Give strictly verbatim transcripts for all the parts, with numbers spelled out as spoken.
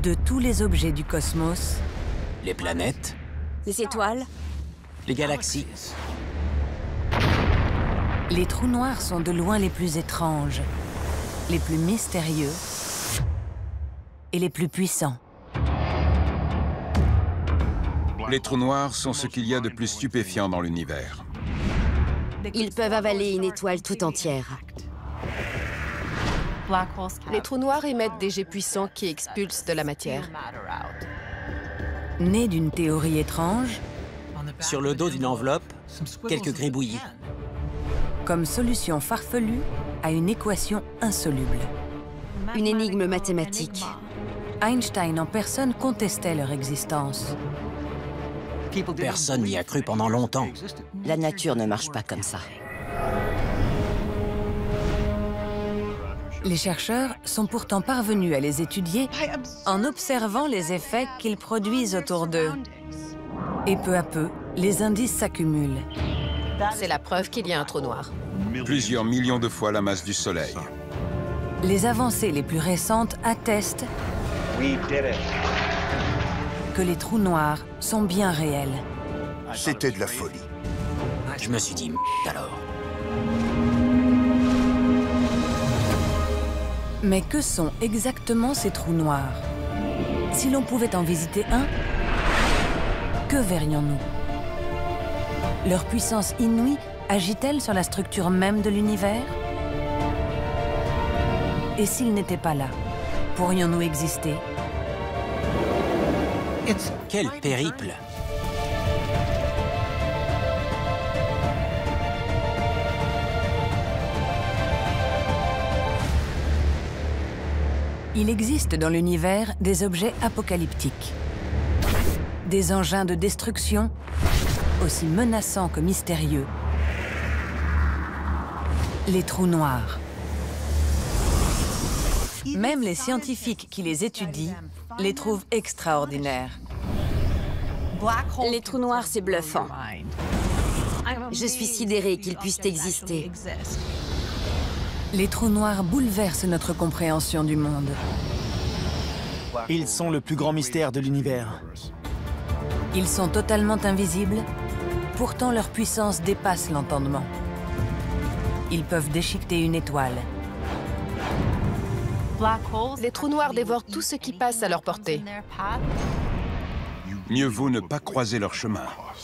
De tous les objets du cosmos, Les planètes, Les étoiles, les galaxies. les trous noirs sont de loin les plus étranges, les plus mystérieux et les plus puissants. Les trous noirs sont ce qu'il y a de plus stupéfiant dans l'univers. ils peuvent avaler une étoile tout entière. Les trous noirs émettent des jets puissants qui expulsent de la matière. Né d'une théorie étrange, Sur le dos d'une enveloppe, quelques gribouillis. comme solution farfelue à une équation insoluble. Une énigme mathématique. Einstein en personne contestait leur existence. Personne n'y a cru pendant longtemps. La nature ne marche pas comme ça. Les chercheurs sont pourtant parvenus à les étudier en observant les effets qu'ils produisent autour d'eux. Et peu à peu, les indices s'accumulent. C'est la preuve qu'il y a un trou noir. Plusieurs millions de fois la masse du Soleil. Les avancées les plus récentes attestent que les trous noirs sont bien réels. C'était de la folie. Je me suis dit, alors. Mais que sont exactement ces trous noirs? Si l'on pouvait en visiter un, que verrions-nous? Leur puissance inouïe agit-elle sur la structure même de l'univers? Et s'ils n'étaient pas là, pourrions-nous exister? Quel périple! Il existe dans l'univers des objets apocalyptiques. Des engins de destruction aussi menaçants que mystérieux. Les trous noirs. Même les scientifiques qui les étudient les trouvent extraordinaires. Les trous noirs, c'est bluffant. Je suis sidérée qu'ils puissent exister. Les trous noirs bouleversent notre compréhension du monde. Ils sont le plus grand mystère de l'univers. Ils sont totalement invisibles, pourtant leur puissance dépasse l'entendement. Ils peuvent déchiqueter une étoile. Les trous noirs dévorent tout ce qui passe à leur portée. Mieux vaut ne pas croiser leur chemin.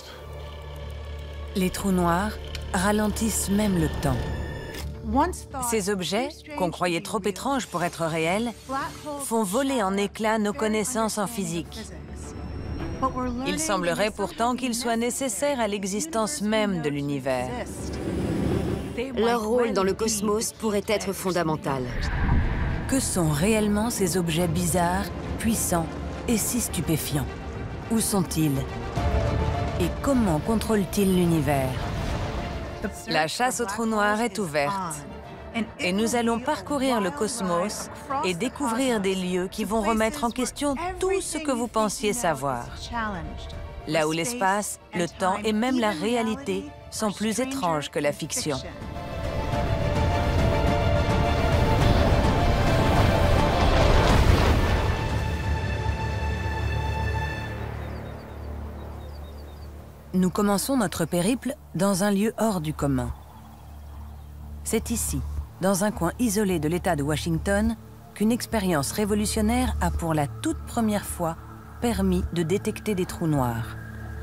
Les trous noirs ralentissent même le temps. Ces objets, qu'on croyait trop étranges pour être réels, font voler en éclats nos connaissances en physique. Il semblerait pourtant qu'ils soient nécessaires à l'existence même de l'univers. Leur rôle dans le cosmos pourrait être fondamental. Que sont réellement ces objets bizarres, puissants et si stupéfiants? Où sont-ils? Et comment contrôlent-ils l'univers? La chasse aux trous noirs est ouverte. Et nous allons parcourir le cosmos et découvrir des lieux qui vont remettre en question tout ce que vous pensiez savoir. Là où l'espace, le temps et même la réalité sont plus étranges que la fiction. Nous commençons notre périple dans un lieu hors du commun. C'est ici, dans un coin isolé de l'État de Washington, qu'une expérience révolutionnaire a pour la toute première fois permis de détecter des trous noirs.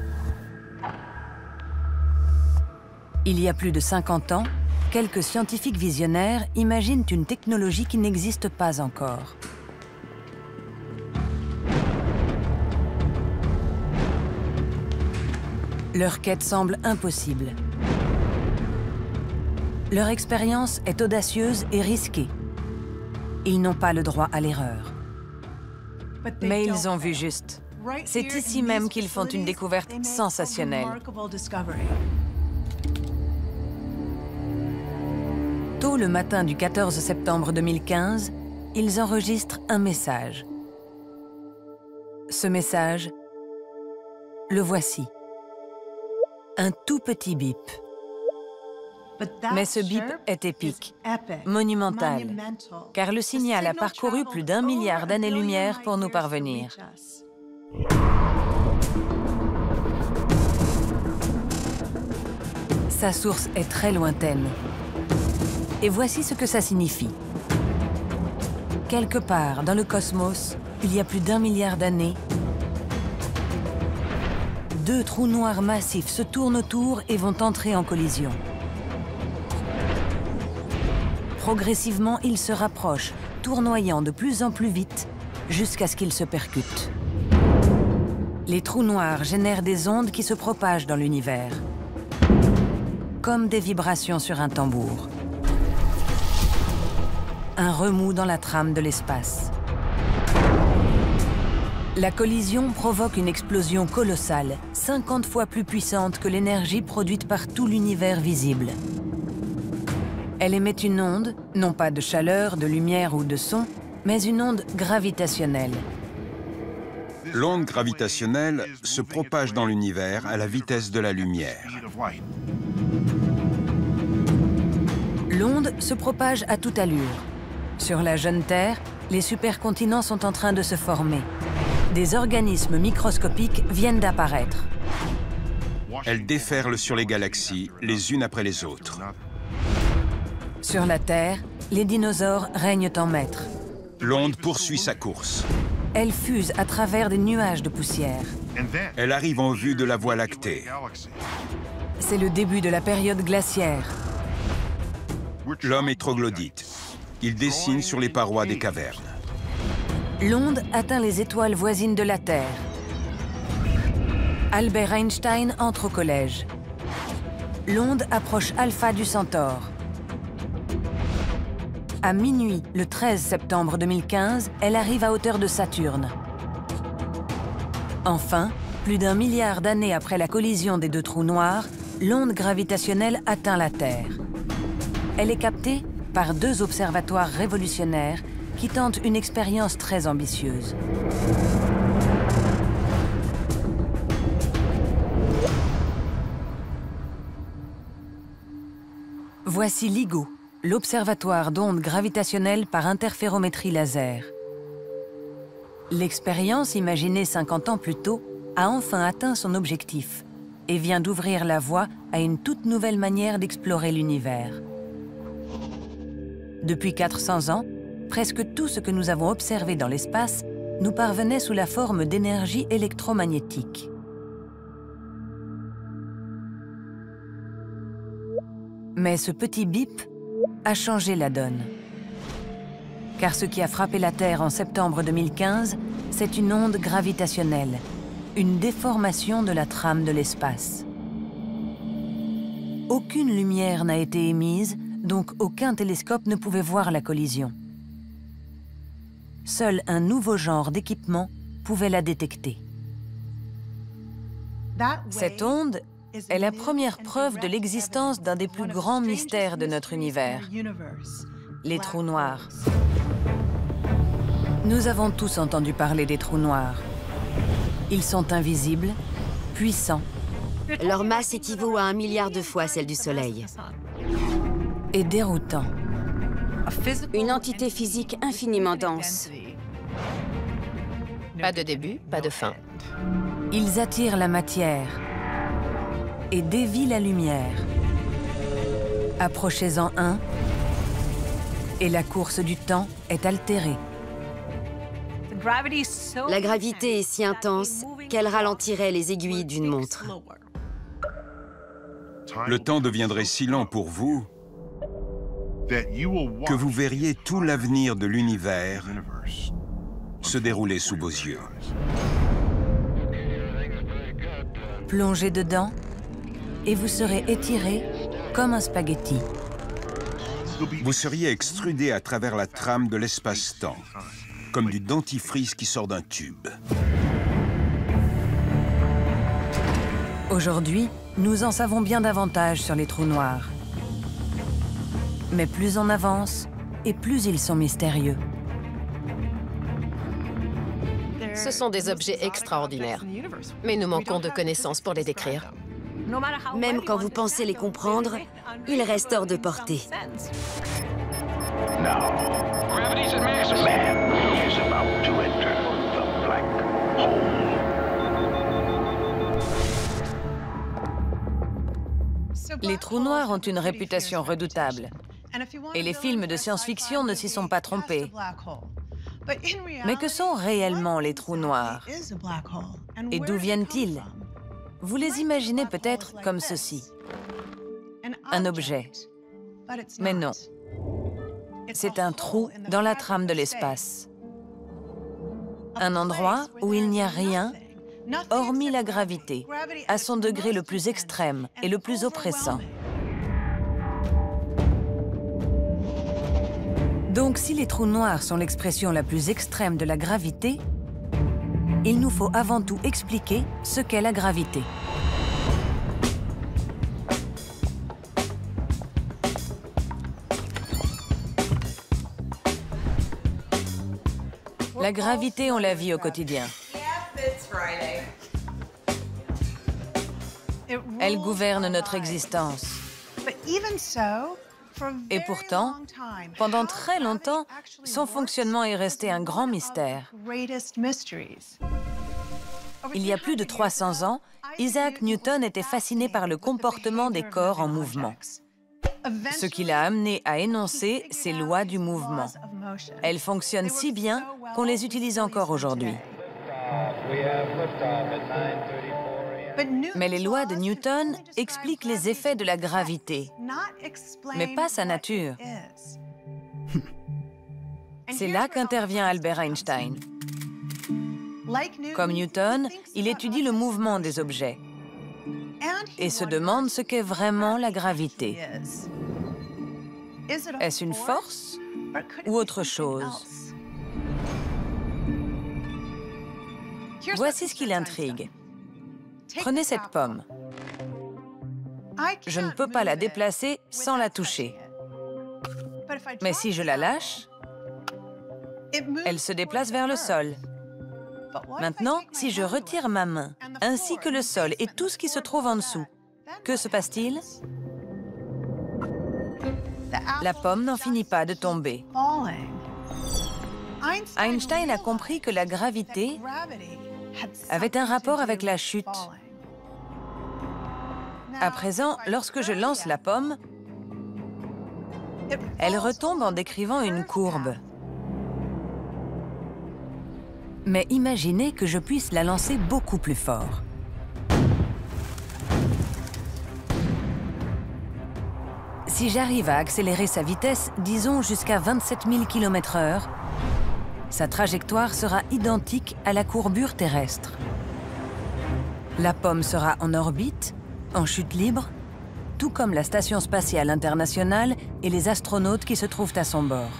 Il y a plus de cinquante ans, quelques scientifiques visionnaires imaginent une technologie qui n'existe pas encore. Leur quête semble impossible. Leur expérience est audacieuse et risquée. Ils n'ont pas le droit à l'erreur. Mais ils ont vu juste. C'est ici même qu'ils font une découverte sensationnelle. Tôt le matin du quatorze septembre deux mille quinze, ils enregistrent un message. Ce message, le voici. Un tout petit bip. Mais ce bip est épique, monumental, car le signal a parcouru plus d'un milliard d'années-lumière pour nous parvenir. Sa source est très lointaine. Et voici ce que ça signifie. Quelque part dans le cosmos, il y a plus d'un milliard d'années, deux trous noirs massifs se tournent autour et vont entrer en collision. Progressivement, ils se rapprochent, tournoyant de plus en plus vite, jusqu'à ce qu'ils se percutent. Les trous noirs génèrent des ondes qui se propagent dans l'univers, comme des vibrations sur un tambour. Un remous dans la trame de l'espace. La collision provoque une explosion colossale, cinquante fois plus puissante que l'énergie produite par tout l'univers visible. Elle émet une onde, non pas de chaleur, de lumière ou de son, mais une onde gravitationnelle. L'onde gravitationnelle se propage dans l'univers à la vitesse de la lumière. L'onde se propage à toute allure. Sur la jeune Terre, les supercontinents sont en train de se former. Des organismes microscopiques viennent d'apparaître. Elle déferle sur les galaxies, les unes après les autres. Sur la Terre, les dinosaures règnent en maître. L'onde poursuit sa course. Elle fuse à travers des nuages de poussière. Elle arrive en vue de la Voie lactée. C'est le début de la période glaciaire. L'homme est troglodyte. Il dessine sur les parois des cavernes. L'onde atteint les étoiles voisines de la Terre. Albert Einstein entre au collège. L'onde approche Alpha du Centaure. À minuit, le treize septembre deux mille quinze, elle arrive à hauteur de Saturne. Enfin, plus d'un milliard d'années après la collision des deux trous noirs, l'onde gravitationnelle atteint la Terre. Elle est captée par deux observatoires révolutionnaires qui tentent une expérience très ambitieuse. Voici LIGO, l'observatoire d'ondes gravitationnelles par interférométrie laser. L'expérience, imaginée cinquante ans plus tôt, a enfin atteint son objectif et vient d'ouvrir la voie à une toute nouvelle manière d'explorer l'univers. Depuis quatre cents ans, presque tout ce que nous avons observé dans l'espace nous parvenait sous la forme d'énergie électromagnétique. Mais ce petit bip a changé la donne. Car ce qui a frappé la Terre en septembre deux mille quinze, c'est une onde gravitationnelle, une déformation de la trame de l'espace. Aucune lumière n'a été émise, donc aucun télescope ne pouvait voir la collision. Seul un nouveau genre d'équipement pouvait la détecter. Cette onde est la première preuve de l'existence d'un des plus grands mystères de notre univers, les trous noirs. Nous avons tous entendu parler des trous noirs. Ils sont invisibles, puissants. Leur masse équivaut à un milliard de fois celle du Soleil. Et déroutants. Une entité physique infiniment dense. Pas de début, pas de fin. Ils attirent la matière et dévient la lumière. Approchez-en un, et la course du temps est altérée. La gravité est si intense qu'elle ralentirait les aiguilles d'une montre. Le temps deviendrait si lent pour vous que vous verriez tout l'avenir de l'univers se dérouler sous vos yeux. Plongez dedans et vous serez étiré comme un spaghetti. Vous seriez extrudé à travers la trame de l'espace-temps, comme du dentifrice qui sort d'un tube. Aujourd'hui, nous en savons bien davantage sur les trous noirs. Mais plus on avance, et plus ils sont mystérieux. Ce sont des objets extraordinaires, mais nous manquons de connaissances pour les décrire. Même quand vous pensez les comprendre, ils restent hors de portée. Now, gravity's at maximum. Man is about to enter the black hole. Les trous noirs ont une réputation redoutable. Et les films de science-fiction ne s'y sont pas trompés. Mais que sont réellement les trous noirs? Et d'où viennent-ils? Vous les imaginez peut-être comme ceci. Un objet. Mais non. C'est un trou dans la trame de l'espace. Un endroit où il n'y a rien, hormis la gravité, à son degré le plus extrême et le plus oppressant. Donc, si les trous noirs sont l'expression la plus extrême de la gravité, il nous faut avant tout expliquer ce qu'est la gravité. La gravité, on la vit au quotidien. Elle gouverne notre existence. Et pourtant, pendant très longtemps, son fonctionnement est resté un grand mystère. Il y a plus de trois cents ans, Isaac Newton était fasciné par le comportement des corps en mouvement. Ce qui l'a amené à énoncer ces lois du mouvement. Elles fonctionnent si bien qu'on les utilise encore aujourd'hui. Mais les lois de Newton expliquent les effets de la gravité, mais pas sa nature. C'est là qu'intervient Albert Einstein. Comme Newton, il étudie le mouvement des objets et se demande ce qu'est vraiment la gravité. Est-ce une force ou autre chose? Voici ce qui l'intrigue. Prenez cette pomme. Je ne peux pas la déplacer sans la toucher. Mais si je la lâche, elle se déplace vers le sol. Maintenant, si je retire ma main, ainsi que le sol et tout ce qui se trouve en dessous, que se passe-t-il? La pomme n'en finit pas de tomber. Einstein a compris que la gravité avait un rapport avec la chute. À présent, lorsque je lance la pomme, elle retombe en décrivant une courbe. Mais imaginez que je puisse la lancer beaucoup plus fort. Si j'arrive à accélérer sa vitesse, disons jusqu'à vingt-sept mille kilomètres heure, sa trajectoire sera identique à la courbure terrestre. La pomme sera en orbite, en chute libre, tout comme la Station spatiale internationale et les astronautes qui se trouvent à son bord.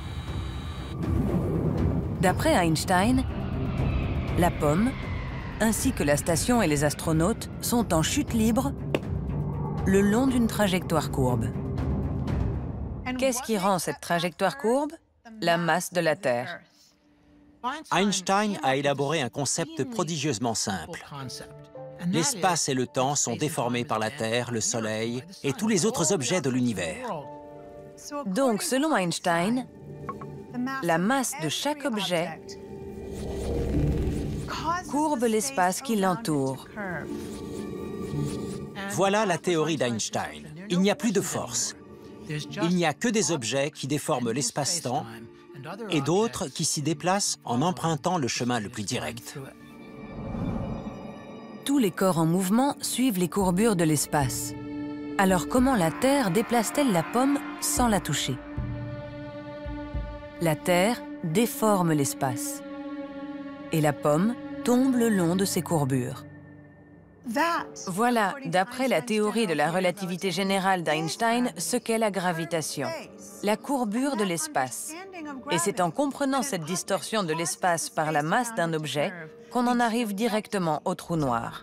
D'après Einstein, la pomme, ainsi que la station et les astronautes, sont en chute libre le long d'une trajectoire courbe. Qu'est-ce qui rend cette trajectoire courbe? La masse de la Terre. Einstein a élaboré un concept prodigieusement simple. L'espace et le temps sont déformés par la Terre, le Soleil et tous les autres objets de l'univers. Donc, selon Einstein, la masse de chaque objet courbe l'espace qui l'entoure. Voilà la théorie d'Einstein. Il n'y a plus de force. Il n'y a que des objets qui déforment l'espace-temps et d'autres qui s'y déplacent en empruntant le chemin le plus direct. Tous les corps en mouvement suivent les courbures de l'espace. Alors comment la Terre déplace-t-elle la pomme sans la toucher? La Terre déforme l'espace. Et la pomme tombe le long de ces courbures. Voilà, d'après la théorie de la relativité générale d'Einstein, ce qu'est la gravitation, la courbure de l'espace. Et c'est en comprenant cette distorsion de l'espace par la masse d'un objet qu'on en arrive directement au trou noir.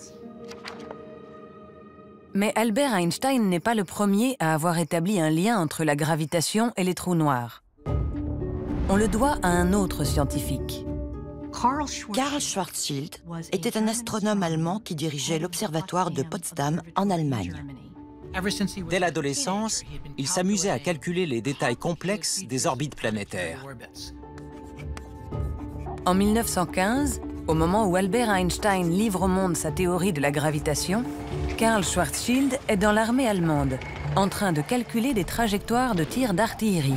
Mais Albert Einstein n'est pas le premier à avoir établi un lien entre la gravitation et les trous noirs. On le doit à un autre scientifique, Karl Schwarzschild était un astronome allemand qui dirigeait l'observatoire de Potsdam en Allemagne. Dès l'adolescence, il s'amusait à calculer les détails complexes des orbites planétaires. En mille neuf cent quinze, au moment où Albert Einstein livre au monde sa théorie de la gravitation, Karl Schwarzschild est dans l'armée allemande, en train de calculer des trajectoires de tir d'artillerie.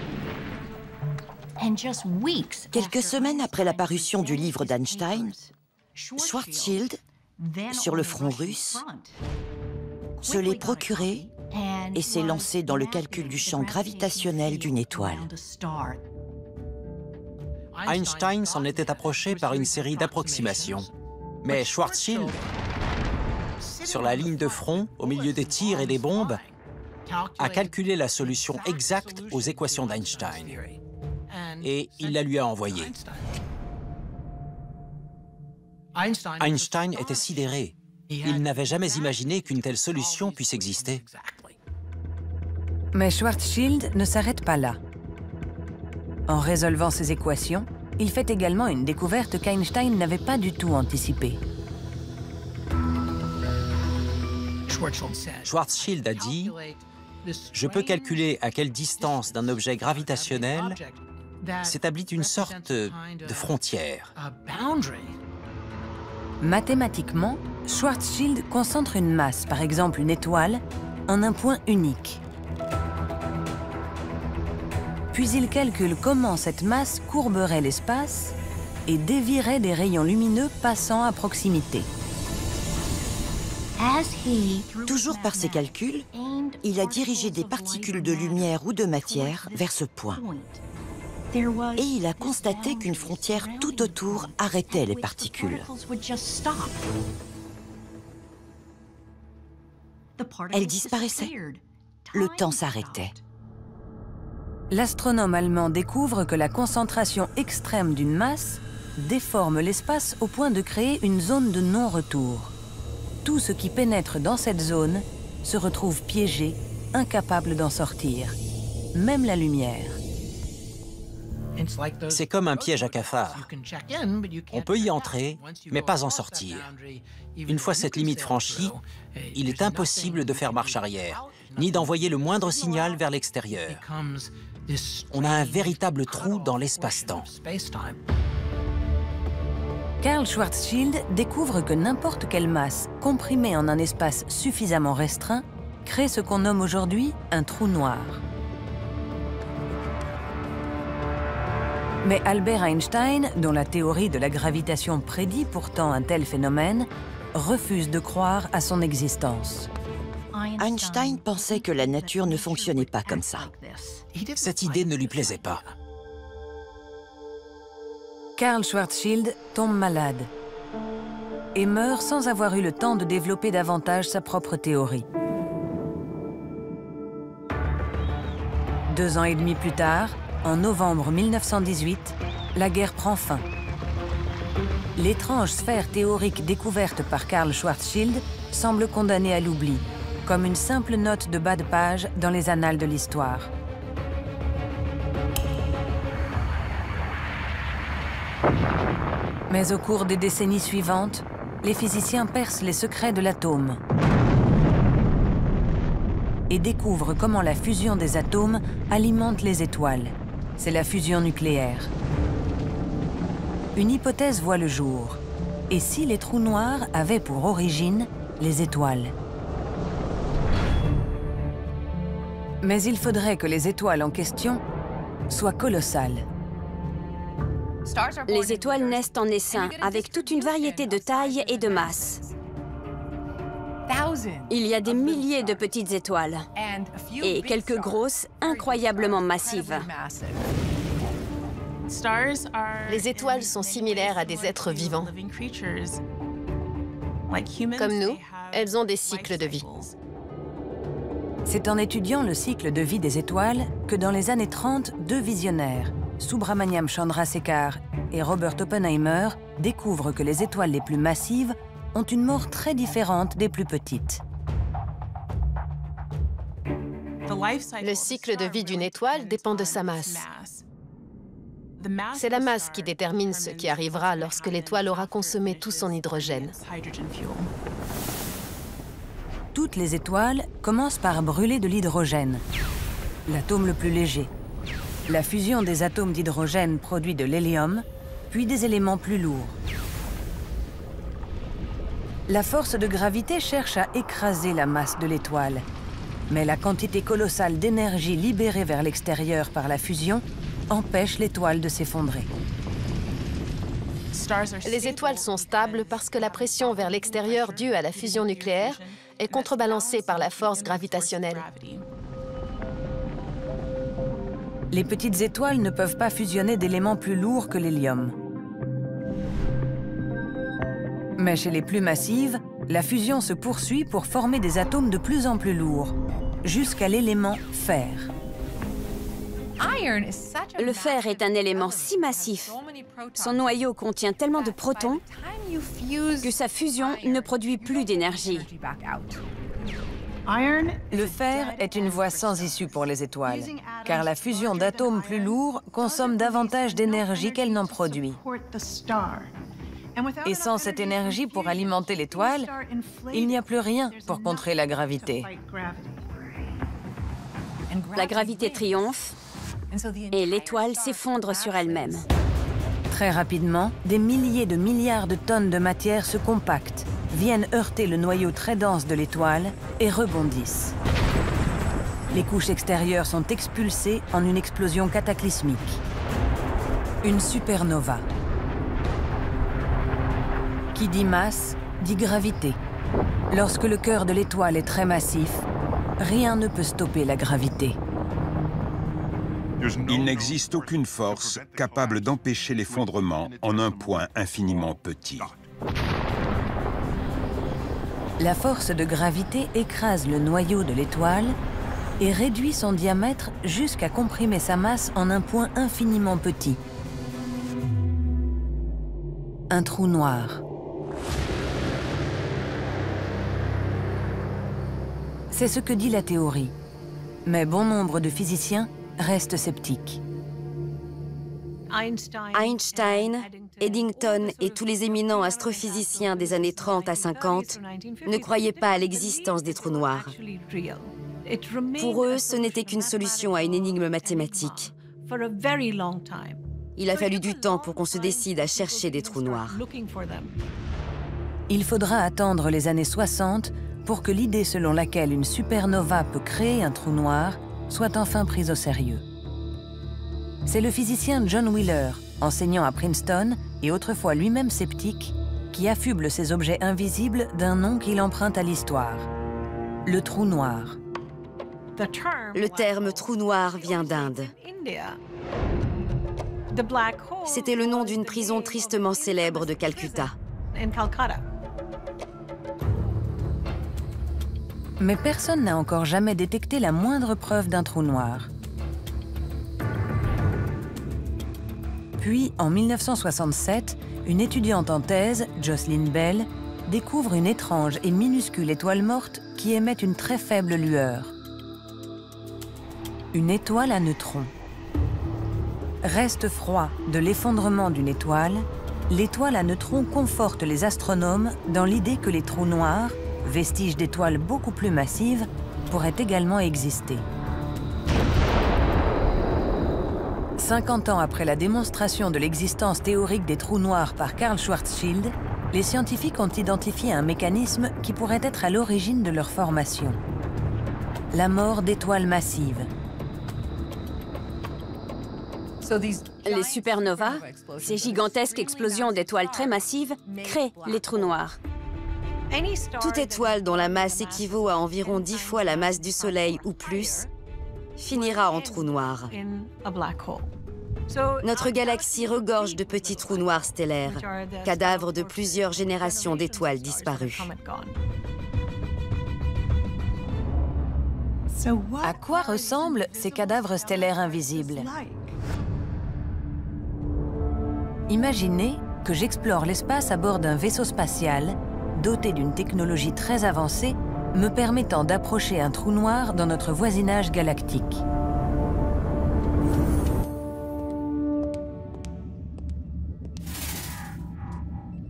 Quelques semaines après la parution du livre d'Einstein, Schwarzschild, sur le front russe, se l'est procuré et s'est lancé dans le calcul du champ gravitationnel d'une étoile. Einstein s'en était approché par une série d'approximations. Mais Schwarzschild, sur la ligne de front, au milieu des tirs et des bombes, a calculé la solution exacte aux équations d'Einstein. Et il la lui a envoyée. Einstein était sidéré. Il n'avait jamais imaginé qu'une telle solution puisse exister. Mais Schwarzschild ne s'arrête pas là. En résolvant ces équations, il fait également une découverte qu'Einstein n'avait pas du tout anticipée. Schwarzschild a dit « Je peux calculer à quelle distance d'un objet gravitationnel s'établit une sorte de frontière. » Mathématiquement, Schwarzschild concentre une masse, par exemple une étoile, en un point unique. Puis il calcule comment cette masse courberait l'espace et dévierait des rayons lumineux passant à proximité. Toujours par ses calculs, il a dirigé des particules de lumière ou de matière vers ce point. Et il a constaté qu'une frontière tout autour arrêtait les particules. Elles disparaissaient. Le temps s'arrêtait. L'astronome allemand découvre que la concentration extrême d'une masse déforme l'espace au point de créer une zone de non-retour. Tout ce qui pénètre dans cette zone se retrouve piégé, incapable d'en sortir, même la lumière. C'est comme un piège à cafards. On peut y entrer, mais pas en sortir. Une fois cette limite franchie, il est impossible de faire marche arrière, ni d'envoyer le moindre signal vers l'extérieur. On a un véritable trou dans l'espace-temps. Karl Schwarzschild découvre que n'importe quelle masse comprimée en un espace suffisamment restreint crée ce qu'on nomme aujourd'hui un trou noir. Mais Albert Einstein, dont la théorie de la gravitation prédit pourtant un tel phénomène, refuse de croire à son existence. Einstein pensait que la nature ne fonctionnait pas comme ça. Cette idée ne lui plaisait pas. Karl Schwarzschild tombe malade et meurt sans avoir eu le temps de développer davantage sa propre théorie. Deux ans et demi plus tard, en novembre mille neuf cent dix-huit, la guerre prend fin. L'étrange sphère théorique découverte par Karl Schwarzschild semble condamnée à l'oubli, comme une simple note de bas de page dans les annales de l'histoire. Mais au cours des décennies suivantes, les physiciens percent les secrets de l'atome et découvrent comment la fusion des atomes alimente les étoiles. C'est la fusion nucléaire. Une hypothèse voit le jour. Et si les trous noirs avaient pour origine les étoiles? Mais il faudrait que les étoiles en question soient colossales. Les étoiles naissent en essaim, avec toute une variété de tailles et de masses. Il y a des milliers de petites étoiles, et quelques grosses, incroyablement massives. Les étoiles sont similaires à des êtres vivants. Comme nous, elles ont des cycles de vie. C'est en étudiant le cycle de vie des étoiles que dans les années trente, deux visionnaires, Subrahmanyam Chandrasekhar et Robert Oppenheimer, découvrent que les étoiles les plus massives ont une mort très différente des plus petites. Le cycle de vie d'une étoile dépend de sa masse. C'est la masse qui détermine ce qui arrivera lorsque l'étoile aura consommé tout son hydrogène. Toutes les étoiles commencent par brûler de l'hydrogène, l'atome le plus léger. La fusion des atomes d'hydrogène produit de l'hélium, puis des éléments plus lourds. La force de gravité cherche à écraser la masse de l'étoile, mais la quantité colossale d'énergie libérée vers l'extérieur par la fusion empêche l'étoile de s'effondrer. Les étoiles sont stables parce que la pression vers l'extérieur due à la fusion nucléaire est contrebalancée par la force gravitationnelle. Les petites étoiles ne peuvent pas fusionner d'éléments plus lourds que l'hélium. Mais chez les plus massives, la fusion se poursuit pour former des atomes de plus en plus lourds, jusqu'à l'élément fer. Le fer est un élément si massif. Son noyau contient tellement de protons que sa fusion ne produit plus d'énergie. Le fer est une voie sans issue pour les étoiles, car la fusion d'atomes plus lourds consomme davantage d'énergie qu'elle n'en produit. Et sans cette énergie pour alimenter l'étoile, il n'y a plus rien pour contrer la gravité. La gravité triomphe et l'étoile s'effondre sur elle-même. Très rapidement, des milliers de milliards de tonnes de matière se compactent, viennent heurter le noyau très dense de l'étoile et rebondissent. Les couches extérieures sont expulsées en une explosion cataclysmique. Une supernova. Qui dit masse, dit gravité. Lorsque le cœur de l'étoile est très massif, rien ne peut stopper la gravité. Il n'existe aucune force capable d'empêcher l'effondrement en un point infiniment petit. La force de gravité écrase le noyau de l'étoile et réduit son diamètre jusqu'à comprimer sa masse en un point infiniment petit. Un trou noir. C'est ce que dit la théorie, mais bon nombre de physiciens restent sceptiques. Einstein, Eddington et tous les éminents astrophysiciens des années trente à cinquante ne croyaient pas à l'existence des trous noirs. Pour eux, ce n'était qu'une solution à une énigme mathématique. Il a fallu du temps pour qu'on se décide à chercher des trous noirs. Il faudra attendre les années soixante pour que l'idée selon laquelle une supernova peut créer un trou noir soit enfin prise au sérieux. C'est le physicien John Wheeler, enseignant à Princeton et autrefois lui-même sceptique, qui affuble ces objets invisibles d'un nom qu'il emprunte à l'histoire, le trou noir. Le terme trou noir vient d'Inde. C'était le nom d'une prison tristement célèbre de Calcutta. Mais personne n'a encore jamais détecté la moindre preuve d'un trou noir. Puis, en mille neuf cent soixante-sept, une étudiante en thèse, Jocelyn Bell, découvre une étrange et minuscule étoile morte qui émet une très faible lueur. Une étoile à neutrons. Reste froid de l'effondrement d'une étoile, l'étoile à neutrons conforte les astronomes dans l'idée que les trous noirs, vestiges d'étoiles beaucoup plus massives, pourraient également exister. cinquante ans après la démonstration de l'existence théorique des trous noirs par Karl Schwarzschild, les scientifiques ont identifié un mécanisme qui pourrait être à l'origine de leur formation. La mort d'étoiles massives. Les supernovas, ces gigantesques explosions d'étoiles très massives, créent les trous noirs. Toute étoile dont la masse équivaut à environ dix fois la masse du Soleil ou plus finira en trou noir. Notre galaxie regorge de petits trous noirs stellaires, cadavres de plusieurs générations d'étoiles disparues. À quoi ressemblent ces cadavres stellaires invisibles? Imaginez que j'explore l'espace à bord d'un vaisseau spatial doté d'une technologie très avancée me permettant d'approcher un trou noir dans notre voisinage galactique.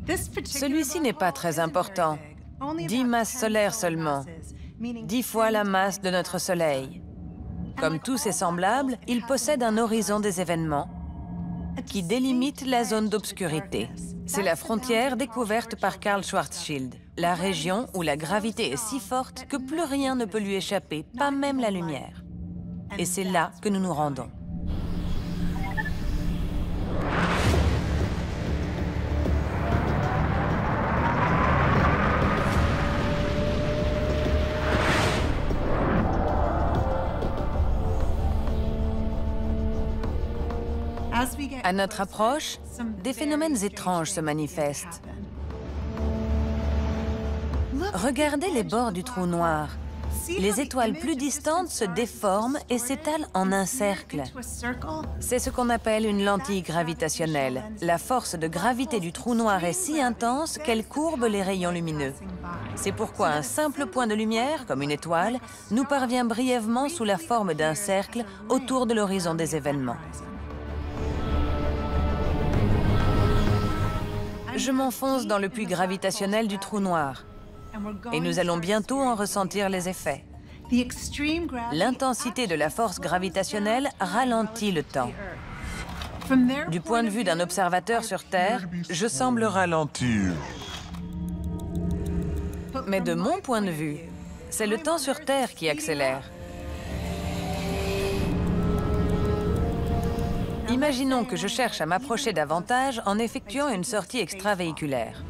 Celui-ci n'est pas très important. Dix masses solaires seulement. Dix fois la masse de notre Soleil. Comme tous ses semblables, il possède un horizon des événements qui délimite la zone d'obscurité. C'est la frontière découverte par Karl Schwarzschild, la région où la gravité est si forte que plus rien ne peut lui échapper, pas même la lumière. Et c'est là que nous nous rendons. À notre approche, des phénomènes étranges se manifestent. Regardez les bords du trou noir. Les étoiles plus distantes se déforment et s'étalent en un cercle. C'est ce qu'on appelle une lentille gravitationnelle. La force de gravité du trou noir est si intense qu'elle courbe les rayons lumineux. C'est pourquoi un simple point de lumière, comme une étoile, nous parvient brièvement sous la forme d'un cercle autour de l'horizon des événements. Je m'enfonce dans le puits gravitationnel du trou noir et nous allons bientôt en ressentir les effets. L'intensité de la force gravitationnelle ralentit le temps. Du point de vue d'un observateur sur Terre, je semble ralentir. Mais de mon point de vue, c'est le temps sur Terre qui accélère. Imaginons que je cherche à m'approcher davantage en effectuant une sortie extravéhiculaire.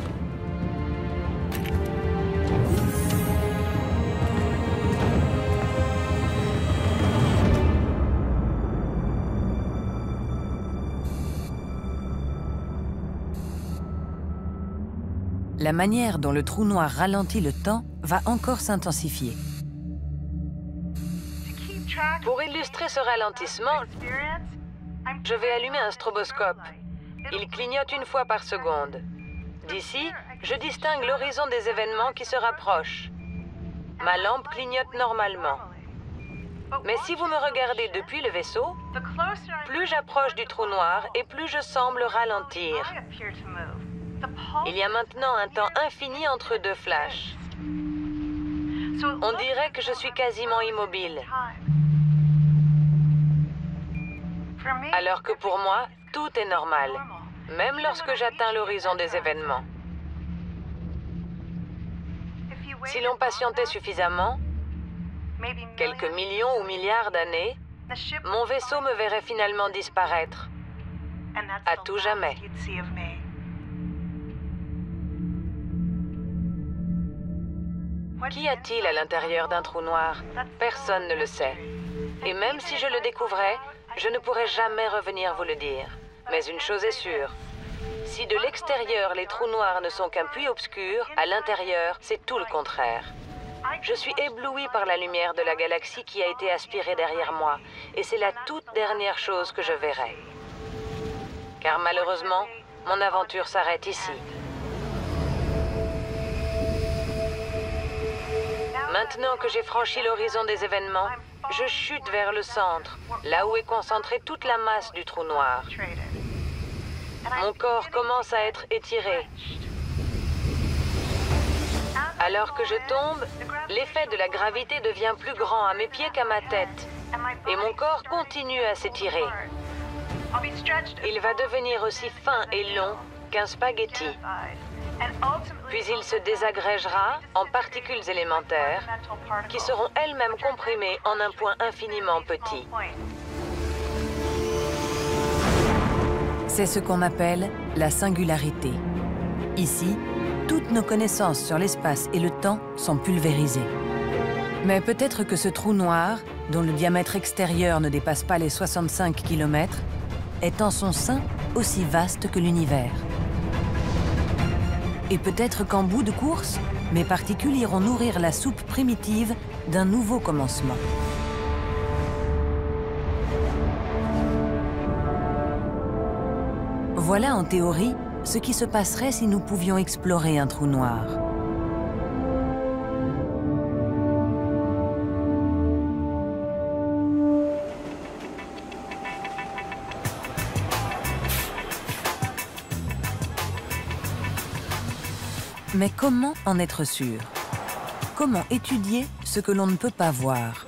La manière dont le trou noir ralentit le temps va encore s'intensifier. Pour illustrer ce ralentissement, je vais allumer un stroboscope. Il clignote une fois par seconde. D'ici, je distingue l'horizon des événements qui se rapprochent. Ma lampe clignote normalement. Mais si vous me regardez depuis le vaisseau, plus j'approche du trou noir et plus je semble ralentir. Il y a maintenant un temps infini entre deux flashs. On dirait que je suis quasiment immobile. Alors que pour moi, tout est normal, même lorsque j'atteins l'horizon des événements. Si l'on patientait suffisamment, quelques millions ou milliards d'années, mon vaisseau me verrait finalement disparaître, à tout jamais. Qu'y a-t-il à l'intérieur d'un trou noir? Personne ne le sait. Et même si je le découvrais, je ne pourrais jamais revenir vous le dire. Mais une chose est sûre. Si de l'extérieur, les trous noirs ne sont qu'un puits obscur, à l'intérieur, c'est tout le contraire. Je suis ébloui par la lumière de la galaxie qui a été aspirée derrière moi. Et c'est la toute dernière chose que je verrai. Car malheureusement, mon aventure s'arrête ici. Maintenant que j'ai franchi l'horizon des événements, je chute vers le centre, là où est concentrée toute la masse du trou noir. Mon corps commence à être étiré. Alors que je tombe, l'effet de la gravité devient plus grand à mes pieds qu'à ma tête, et mon corps continue à s'étirer. Il va devenir aussi fin et long qu'un spaghetti. Puis il se désagrégera en particules élémentaires qui seront elles-mêmes comprimées en un point infiniment petit. C'est ce qu'on appelle la singularité. Ici, toutes nos connaissances sur l'espace et le temps sont pulvérisées. Mais peut-être que ce trou noir, dont le diamètre extérieur ne dépasse pas les soixante-cinq kilomètres, est en son sein aussi vaste que l'univers. Et peut-être qu'en bout de course, mes particules iront nourrir la soupe primitive d'un nouveau commencement. Voilà en théorie ce qui se passerait si nous pouvions explorer un trou noir. Mais comment en être sûr? Comment étudier ce que l'on ne peut pas voir?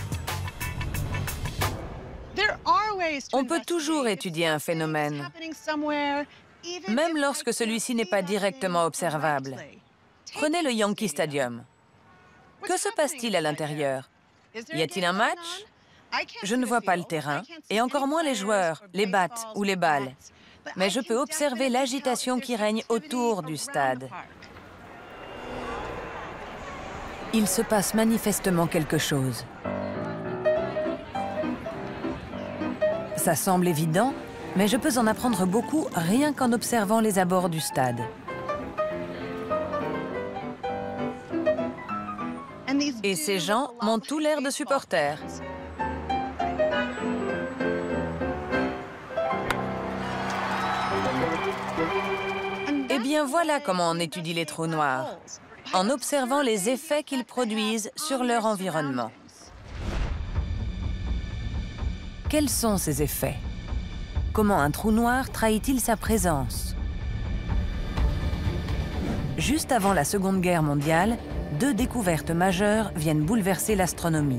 On peut toujours étudier un phénomène, même lorsque celui-ci n'est pas directement observable. Prenez le Yankee Stadium. Que se passe-t-il à l'intérieur? Y a-t-il un match? Je ne vois pas le terrain, et encore moins les joueurs, les battes ou les balles. Mais je peux observer l'agitation qui règne autour du stade. Il se passe manifestement quelque chose. Ça semble évident, mais je peux en apprendre beaucoup rien qu'en observant les abords du stade. Et ces gens m'ont tout l'air de supporters. Eh bien, voilà comment on étudie les trous noirs, en observant les effets qu'ils produisent sur leur environnement. Quels sont ces effets? Comment un trou noir trahit-il sa présence? Juste avant la Seconde Guerre mondiale, deux découvertes majeures viennent bouleverser l'astronomie.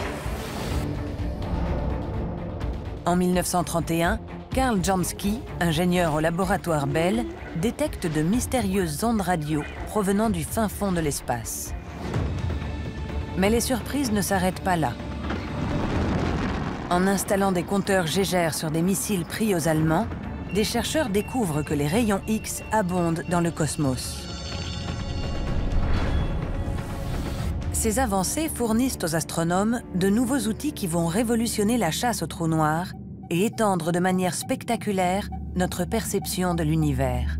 En mille neuf cent trente et un, Karl Jansky, ingénieur au laboratoire Bell, détecte de mystérieuses ondes radio provenant du fin fond de l'espace. Mais les surprises ne s'arrêtent pas là. En installant des compteurs Geiger sur des missiles pris aux Allemands, des chercheurs découvrent que les rayons X abondent dans le cosmos. Ces avancées fournissent aux astronomes de nouveaux outils qui vont révolutionner la chasse aux trous noirs et étendre de manière spectaculaire notre perception de l'univers.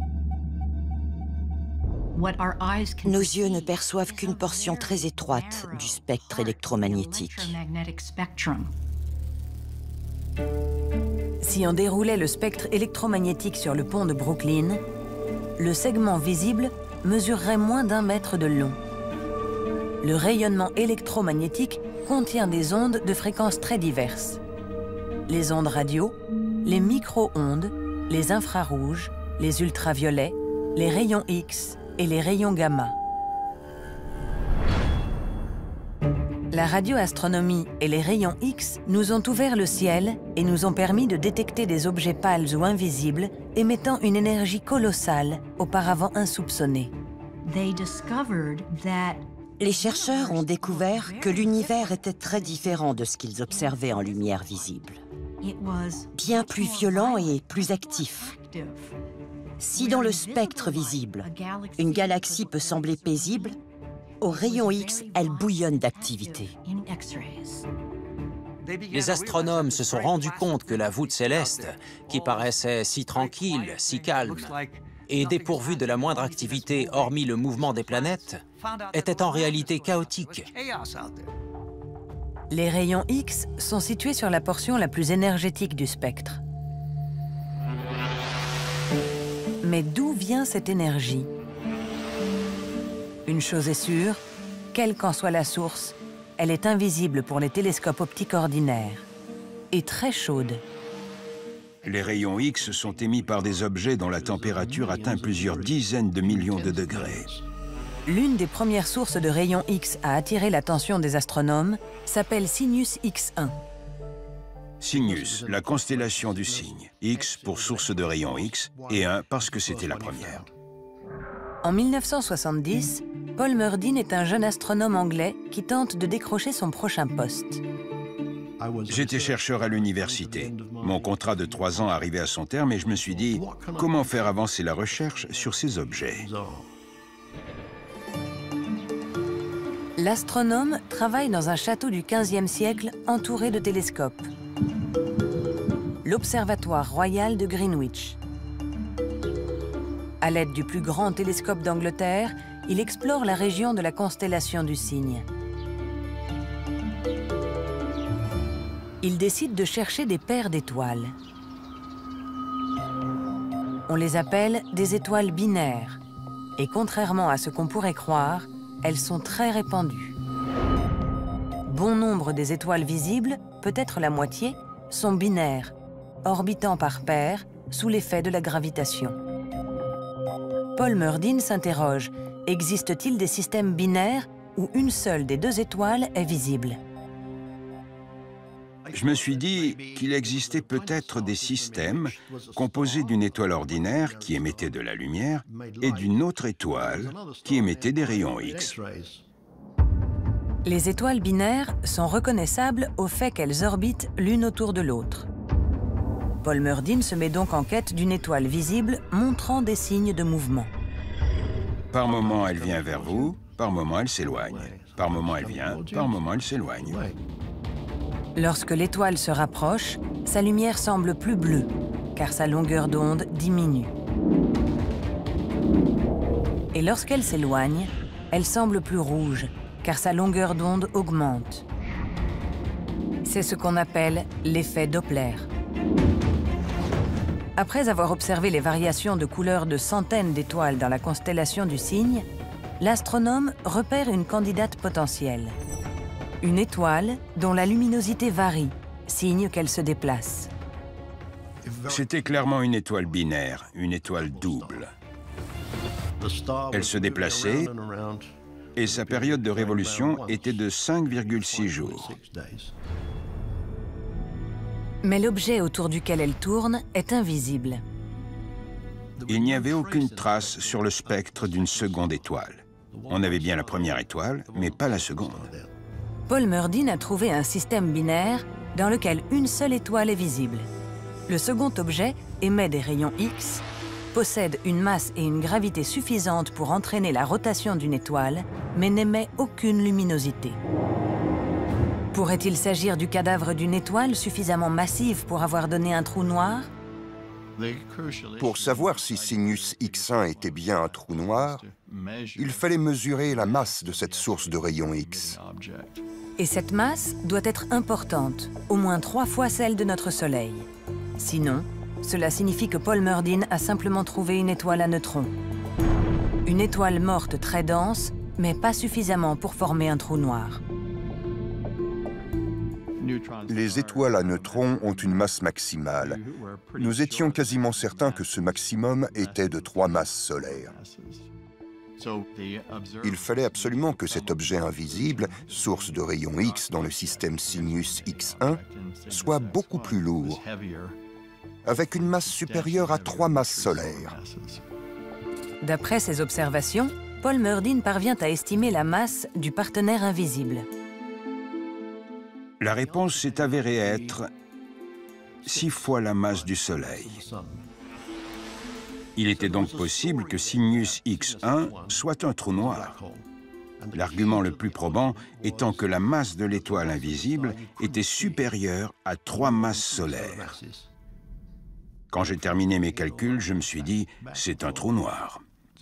Nos yeux ne perçoivent qu'une portion très étroite du spectre électromagnétique. Si on déroulait le spectre électromagnétique sur le pont de Brooklyn, le segment visible mesurerait moins d'un mètre de long. Le rayonnement électromagnétique contient des ondes de fréquences très diverses. Les ondes radio, les micro-ondes, les infrarouges, les ultraviolets, les rayons X et les rayons gamma. La radioastronomie et les rayons X nous ont ouvert le ciel et nous ont permis de détecter des objets pâles ou invisibles émettant une énergie colossale, auparavant insoupçonnée. Les chercheurs ont découvert que l'univers était très différent de ce qu'ils observaient en lumière visible. Bien plus violent et plus actif. Si dans le spectre visible, une galaxie peut sembler paisible, aux rayons X, elle bouillonne d'activité. Les astronomes se sont rendus compte que la voûte céleste, qui paraissait si tranquille, si calme, et dépourvue de la moindre activité hormis le mouvement des planètes, était en réalité chaotique. Les rayons X sont situés sur la portion la plus énergétique du spectre. Mais d'où vient cette énergie? Une chose est sûre, quelle qu'en soit la source, elle est invisible pour les télescopes optiques ordinaires et très chaude. Les rayons X sont émis par des objets dont la température atteint plusieurs dizaines de millions de degrés. L'une des premières sources de rayons X à attirer l'attention des astronomes s'appelle Cygnus X un. Cygnus, la constellation du Cygne. X pour source de rayons X et un parce que c'était la première. En mille neuf cent soixante-dix, Paul Murdin est un jeune astronome anglais qui tente de décrocher son prochain poste. J'étais chercheur à l'université. Mon contrat de trois ans arrivait à son terme et je me suis dit, comment faire avancer la recherche sur ces objets? L'astronome travaille dans un château du quinzième siècle entouré de télescopes. L'Observatoire royal de Greenwich. À l'aide du plus grand télescope d'Angleterre, il explore la région de la constellation du Cygne. Il décide de chercher des paires d'étoiles. On les appelle des étoiles binaires. Et contrairement à ce qu'on pourrait croire, elles sont très répandues. Bon nombre des étoiles visibles, peut-être la moitié, sont binaires, orbitant par paires sous l'effet de la gravitation. Paul Murdin s'interroge, existe-t-il des systèmes binaires où une seule des deux étoiles est visible? Je me suis dit qu'il existait peut-être des systèmes composés d'une étoile ordinaire qui émettait de la lumière et d'une autre étoile qui émettait des rayons X. Les étoiles binaires sont reconnaissables au fait qu'elles orbitent l'une autour de l'autre. Paul Murdin se met donc en quête d'une étoile visible montrant des signes de mouvement. Par moment, elle vient vers vous, par moment, elle s'éloigne. Par moment, elle vient, par moment, elle s'éloigne. Lorsque l'étoile se rapproche, sa lumière semble plus bleue, car sa longueur d'onde diminue. Et lorsqu'elle s'éloigne, elle semble plus rouge, car sa longueur d'onde augmente. C'est ce qu'on appelle l'effet Doppler. Après avoir observé les variations de couleur de centaines d'étoiles dans la constellation du Cygne, l'astronome repère une candidate potentielle. Une étoile dont la luminosité varie, signe qu'elle se déplace. C'était clairement une étoile binaire, une étoile double. Elle se déplaçait et sa période de révolution était de cinq virgule six jours. Mais l'objet autour duquel elle tourne est invisible. Il n'y avait aucune trace sur le spectre d'une seconde étoile. On avait bien la première étoile, mais pas la seconde. Paul Murdin a trouvé un système binaire dans lequel une seule étoile est visible. Le second objet émet des rayons X, possède une masse et une gravité suffisantes pour entraîner la rotation d'une étoile, mais n'émet aucune luminosité. Pourrait-il s'agir du cadavre d'une étoile suffisamment massive pour avoir donné un trou noir? Pour savoir si Cygnus X un était bien un trou noir, il fallait mesurer la masse de cette source de rayons X. Et cette masse doit être importante, au moins trois fois celle de notre Soleil. Sinon, cela signifie que Paul Murdin a simplement trouvé une étoile à neutrons. Une étoile morte très dense, mais pas suffisamment pour former un trou noir. Les étoiles à neutrons ont une masse maximale. Nous étions quasiment certains que ce maximum était de trois masses solaires. Il fallait absolument que cet objet invisible, source de rayons X dans le système Cygnus X un, soit beaucoup plus lourd, avec une masse supérieure à trois masses solaires. D'après ses observations, Paul Murdin parvient à estimer la masse du partenaire invisible. La réponse s'est avérée être six fois la masse du Soleil. Il était donc possible que Cygnus X un soit un trou noir. L'argument le plus probant étant que la masse de l'étoile invisible était supérieure à trois masses solaires. Quand j'ai terminé mes calculs, je me suis dit, c'est un trou noir.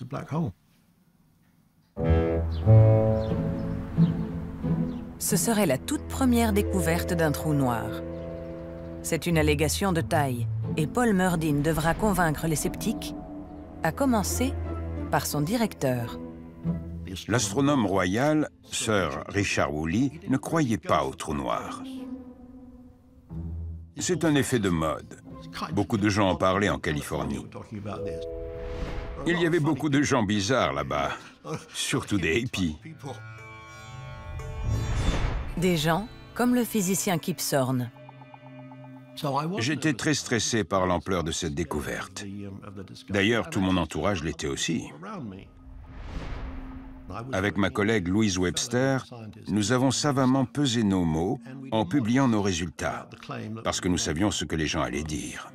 Ce serait la toute première découverte d'un trou noir. C'est une allégation de taille, et Paul Murdin devra convaincre les sceptiques, à commencer par son directeur. L'astronome royal, Sir Richard Woolley, ne croyait pas au trou noir. C'est un effet de mode. Beaucoup de gens en parlaient en Californie. Il y avait beaucoup de gens bizarres là-bas, surtout des hippies. Des gens comme le physicien Kip Thorne. J'étais très stressé par l'ampleur de cette découverte. D'ailleurs, tout mon entourage l'était aussi. Avec ma collègue Louise Webster, nous avons savamment pesé nos mots en publiant nos résultats, parce que nous savions ce que les gens allaient dire.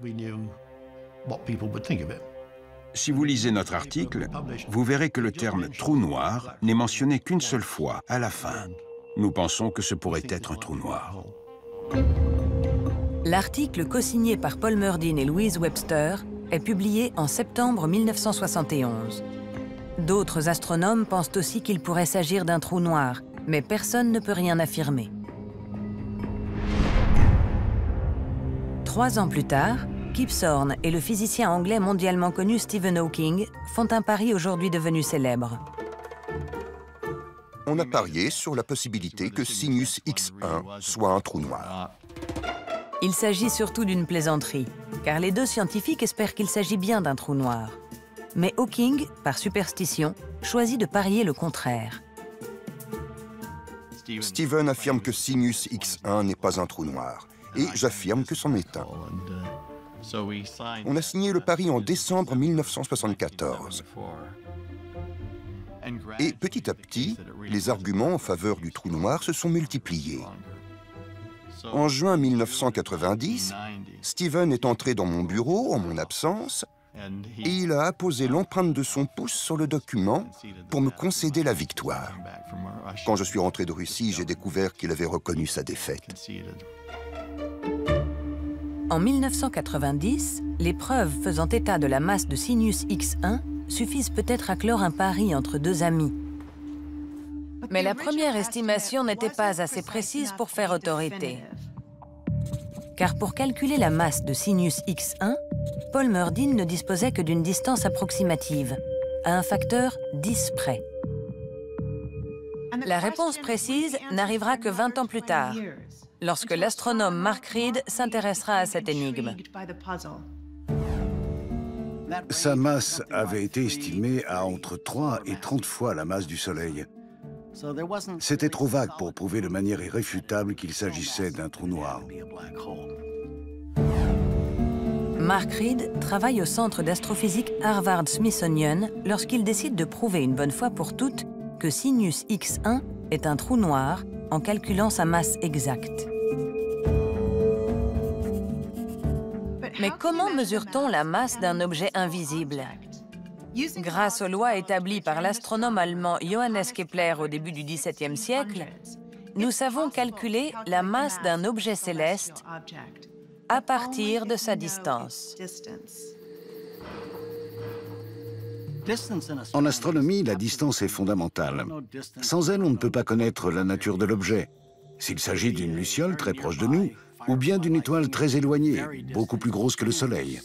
Si vous lisez notre article, vous verrez que le terme « trou noir » n'est mentionné qu'une seule fois, à la fin. Nous pensons que ce pourrait être un trou noir. L'article co-signé par Paul Murdin et Louise Webster est publié en septembre mille neuf cent soixante et onze. D'autres astronomes pensent aussi qu'il pourrait s'agir d'un trou noir, mais personne ne peut rien affirmer. Trois ans plus tard, Kip Thorne et le physicien anglais mondialement connu Stephen Hawking font un pari aujourd'hui devenu célèbre. On a parié sur la possibilité que Cygnus X un soit un trou noir. Il s'agit surtout d'une plaisanterie, car les deux scientifiques espèrent qu'il s'agit bien d'un trou noir. Mais Hawking, par superstition, choisit de parier le contraire. Steven affirme que Sinus X un n'est pas un trou noir, et j'affirme que c'en est un. On a signé le pari en décembre mille neuf cent soixante-quatorze. Et petit à petit, les arguments en faveur du trou noir se sont multipliés. En juin mille neuf cent quatre-vingt-dix, Steven est entré dans mon bureau en mon absence et il a apposé l'empreinte de son pouce sur le document pour me concéder la victoire. Quand je suis rentré de Russie, j'ai découvert qu'il avait reconnu sa défaite. En mille neuf cent quatre-vingt-dix, les preuves faisant état de la masse de Sinus X un suffisent peut-être à clore un pari entre deux amis. Mais la première estimation n'était pas assez précise pour faire autorité. Car pour calculer la masse de Sinus X un, Paul Murdin ne disposait que d'une distance approximative, à un facteur dix près. La réponse précise n'arrivera que vingt ans plus tard, lorsque l'astronome Mark Reed s'intéressera à cette énigme. Sa masse avait été estimée à entre trois et trente fois la masse du Soleil. C'était trop vague pour prouver de manière irréfutable qu'il s'agissait d'un trou noir. Mark Reed travaille au centre d'astrophysique Harvard-Smithsonian lorsqu'il décide de prouver une bonne fois pour toutes que Sinus X un est un trou noir en calculant sa masse exacte. Mais comment mesure-t-on la masse d'un objet invisible? Grâce aux lois établies par l'astronome allemand Johannes Kepler au début du dix-septième siècle, nous savons calculer la masse d'un objet céleste à partir de sa distance. En astronomie, la distance est fondamentale. Sans elle, on ne peut pas connaître la nature de l'objet. S'il s'agit d'une luciole très proche de nous, ou bien d'une étoile très éloignée, beaucoup plus grosse que le Soleil.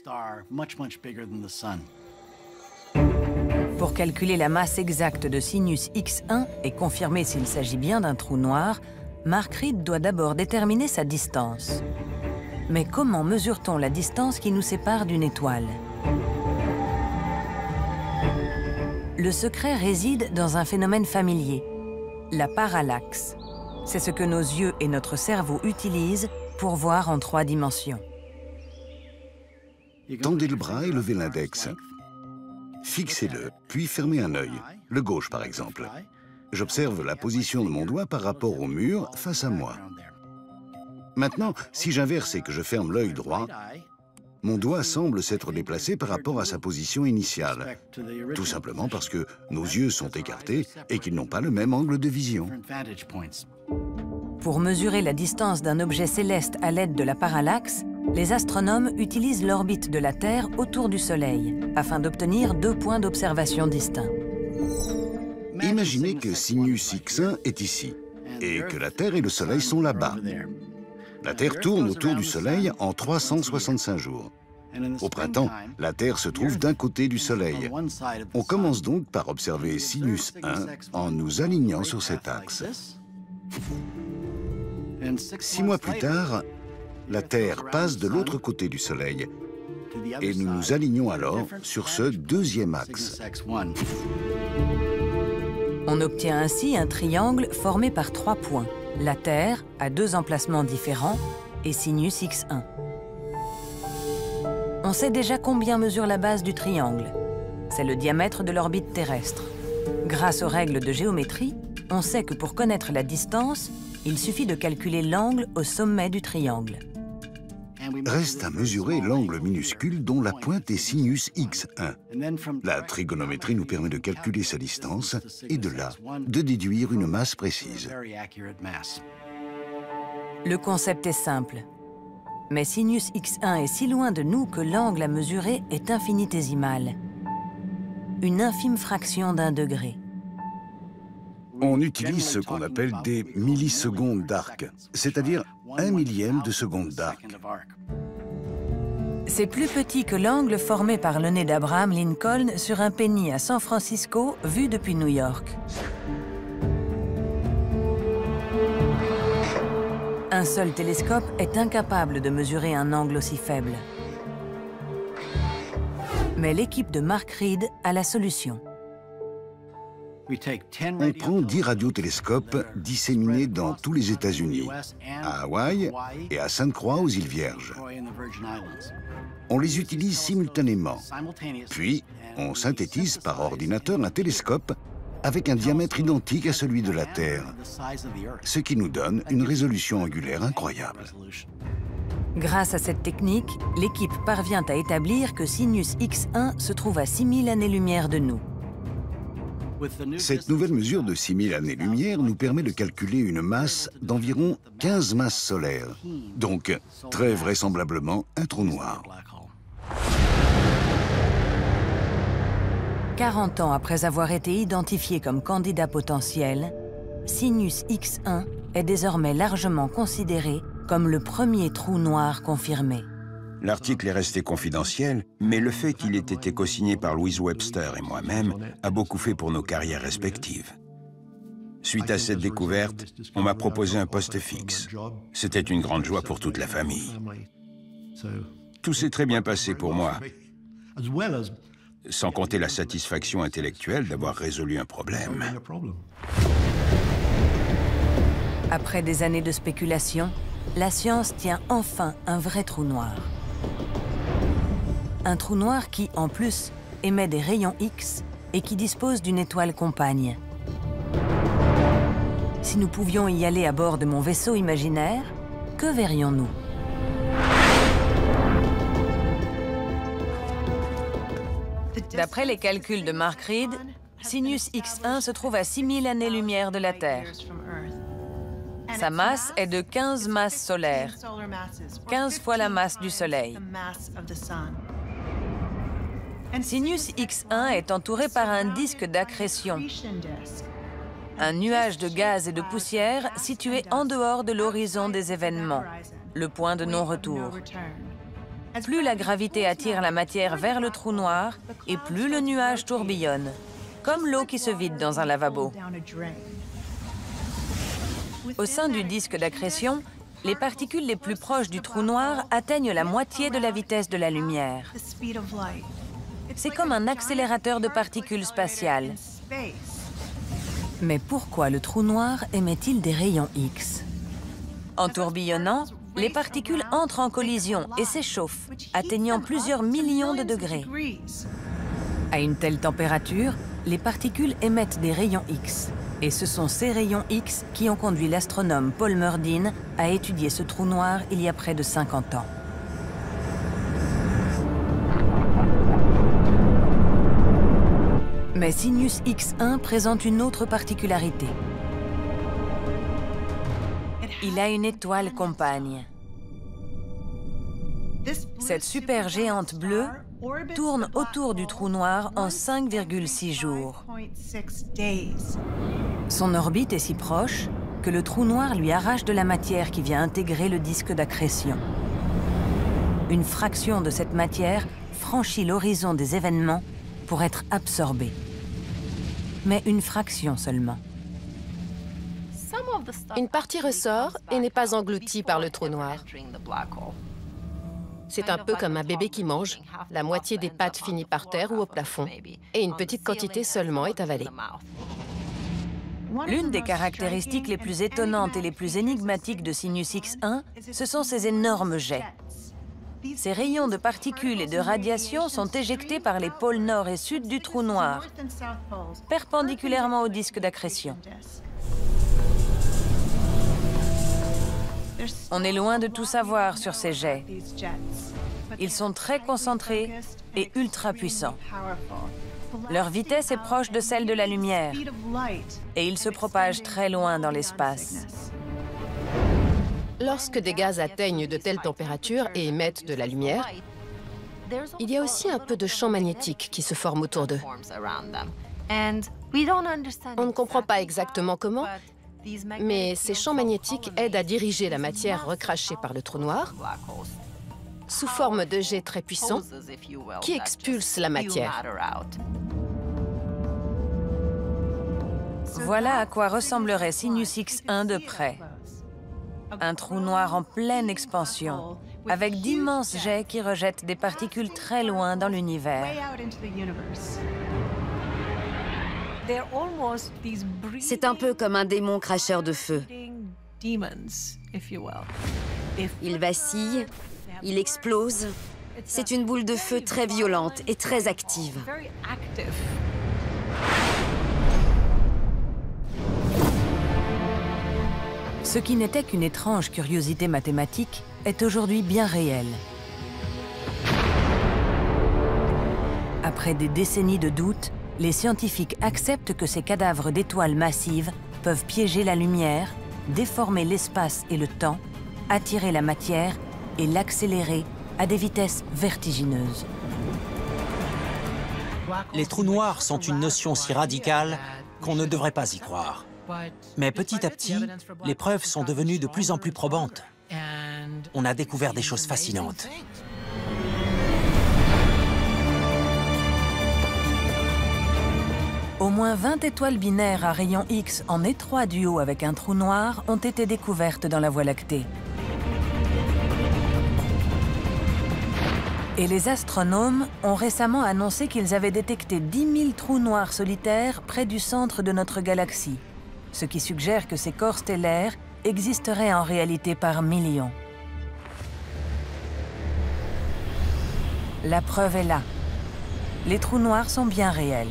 Pour calculer la masse exacte de Sinus X un et confirmer s'il s'agit bien d'un trou noir, Mark Reed doit d'abord déterminer sa distance. Mais comment mesure-t-on la distance qui nous sépare d'une étoile? Le secret réside dans un phénomène familier, la parallaxe. C'est ce que nos yeux et notre cerveau utilisent pour voir en trois dimensions. Tendez le bras et levez l'index. Fixez-le, puis fermez un œil, le gauche par exemple. J'observe la position de mon doigt par rapport au mur face à moi. Maintenant, si j'inverse et que je ferme l'œil droit, mon doigt semble s'être déplacé par rapport à sa position initiale, tout simplement parce que nos yeux sont écartés et qu'ils n'ont pas le même angle de vision. Pour mesurer la distance d'un objet céleste à l'aide de la parallaxe, les astronomes utilisent l'orbite de la Terre autour du Soleil, afin d'obtenir deux points d'observation distincts. Imaginez que Sinus X un est ici, et que la Terre et le Soleil sont là-bas. La Terre tourne autour du Soleil en trois cent soixante-cinq jours. Au printemps, la Terre se trouve d'un côté du Soleil. On commence donc par observer Sinus un en nous alignant sur cet axe. Six mois plus tard, la Terre passe de l'autre côté du Soleil et nous nous alignons alors sur ce deuxième axe. On obtient ainsi un triangle formé par trois points. La Terre, à deux emplacements différents, et Sinus X un. On sait déjà combien mesure la base du triangle. C'est le diamètre de l'orbite terrestre. Grâce aux règles de géométrie, on sait que pour connaître la distance, il suffit de calculer l'angle au sommet du triangle. Reste à mesurer l'angle minuscule dont la pointe est Sinus X un. La trigonométrie nous permet de calculer sa distance et de là, de déduire une masse précise. Le concept est simple. Mais Sinus X un est si loin de nous que l'angle à mesurer est infinitésimal. Une infime fraction d'un degré. On utilise ce qu'on appelle des millisecondes d'arc, c'est-à-dire un millième de seconde d'arc. C'est plus petit que l'angle formé par le nez d'Abraham Lincoln sur un penny à San Francisco, vu depuis New York. Un seul télescope est incapable de mesurer un angle aussi faible. Mais l'équipe de Mark Reed a la solution. On prend dix radiotélescopes disséminés dans tous les États-Unis, à Hawaï et à Sainte-Croix aux îles Vierges. On les utilise simultanément. Puis, on synthétise par ordinateur un télescope avec un diamètre identique à celui de la Terre, ce qui nous donne une résolution angulaire incroyable. Grâce à cette technique, l'équipe parvient à établir que Sinus X un se trouve à six mille années-lumière de nous. Cette nouvelle mesure de six mille années-lumière nous permet de calculer une masse d'environ quinze masses solaires, donc très vraisemblablement un trou noir. quarante ans après avoir été identifié comme candidat potentiel, Sinus X un est désormais largement considéré comme le premier trou noir confirmé. L'article est resté confidentiel, mais le fait qu'il ait été co-signé par Louise Webster et moi-même a beaucoup fait pour nos carrières respectives. Suite à cette découverte, on m'a proposé un poste fixe. C'était une grande joie pour toute la famille. Tout s'est très bien passé pour moi, sans compter la satisfaction intellectuelle d'avoir résolu un problème. Après des années de spéculation, la science tient enfin un vrai trou noir. Un trou noir qui, en plus, émet des rayons X et qui dispose d'une étoile compagne. Si nous pouvions y aller à bord de mon vaisseau imaginaire, que verrions-nous? D'après les calculs de Mark Reed, Sinus X un se trouve à six mille années-lumière de la Terre. Sa masse est de quinze masses solaires, quinze fois la masse du Soleil. Sinus X un est entouré par un disque d'accrétion, un nuage de gaz et de poussière situé en dehors de l'horizon des événements, le point de non-retour. Plus la gravité attire la matière vers le trou noir, et plus le nuage tourbillonne, comme l'eau qui se vide dans un lavabo. Au sein du disque d'accrétion, les particules les plus proches du trou noir atteignent la moitié de la vitesse de la lumière. C'est comme un accélérateur de particules spatiales. Mais pourquoi le trou noir émet-il des rayons X? En tourbillonnant, les particules entrent en collision et s'échauffent, atteignant plusieurs millions de degrés. À une telle température, les particules émettent des rayons X. Et ce sont ces rayons X qui ont conduit l'astronome Paul Murdin à étudier ce trou noir il y a près de cinquante ans. Mais Sinus X un présente une autre particularité. Il a une étoile compagne. Cette supergéante bleue tourne autour du trou noir en cinq virgule six jours. Son orbite est si proche que le trou noir lui arrache de la matière qui vient intégrer le disque d'accrétion. Une fraction de cette matière franchit l'horizon des événements pour être absorbée. Mais une fraction seulement. Une partie ressort et n'est pas engloutie par le trou noir. C'est un peu comme un bébé qui mange. La moitié des pattes finit par terre ou au plafond, et une petite quantité seulement est avalée. L'une des caractéristiques les plus étonnantes et les plus énigmatiques de Sinus X un, ce sont ces énormes jets. Ces rayons de particules et de radiation sont éjectés par les pôles nord et sud du trou noir, perpendiculairement au disque d'accrétion. On est loin de tout savoir sur ces jets. Ils sont très concentrés et ultra puissants. Leur vitesse est proche de celle de la lumière et ils se propagent très loin dans l'espace. Lorsque des gaz atteignent de telles températures et émettent de la lumière, il y a aussi un peu de champ magnétique qui se forme autour d'eux. On ne comprend pas exactement comment, mais ces champs magnétiques aident à diriger la matière recrachée par le trou noir sous forme de jets très puissants qui expulsent la matière. Voilà à quoi ressemblerait Sinus X un de près. Un trou noir en pleine expansion, avec d'immenses jets qui rejettent des particules très loin dans l'univers. C'est un peu comme un démon cracheur de feu. Il vacille, il explose. C'est une boule de feu très violente et très active. Ce qui n'était qu'une étrange curiosité mathématique est aujourd'hui bien réel. Après des décennies de doutes, les scientifiques acceptent que ces cadavres d'étoiles massives peuvent piéger la lumière, déformer l'espace et le temps, attirer la matière et l'accélérer à des vitesses vertigineuses. Les trous noirs sont une notion si radicale qu'on ne devrait pas y croire. Mais petit à petit, les preuves sont devenues de plus en plus probantes. On a découvert des choses fascinantes. Au moins vingt étoiles binaires à rayons X en étroit duo avec un trou noir ont été découvertes dans la Voie lactée. Et les astronomes ont récemment annoncé qu'ils avaient détecté dix mille trous noirs solitaires près du centre de notre galaxie, ce qui suggère que ces corps stellaires existeraient en réalité par millions. La preuve est là. Les trous noirs sont bien réels.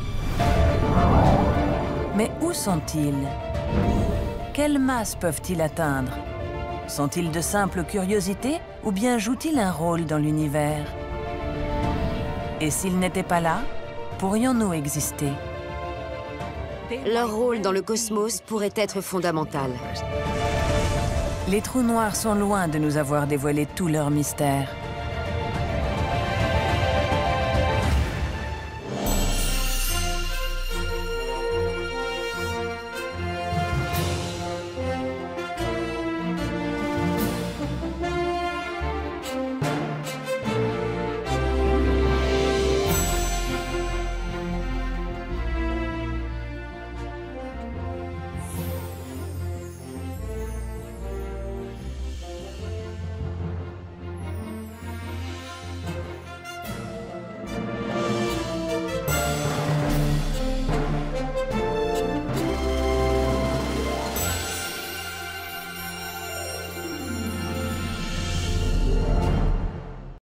Mais où sont-ils? Quelle masse peuvent-ils atteindre? Sont-ils de simples curiosités ou bien jouent-ils un rôle dans l'univers? Et s'ils n'étaient pas là, pourrions-nous exister? Leur rôle dans le cosmos pourrait être fondamental. Les trous noirs sont loin de nous avoir dévoilé tout leur mystère.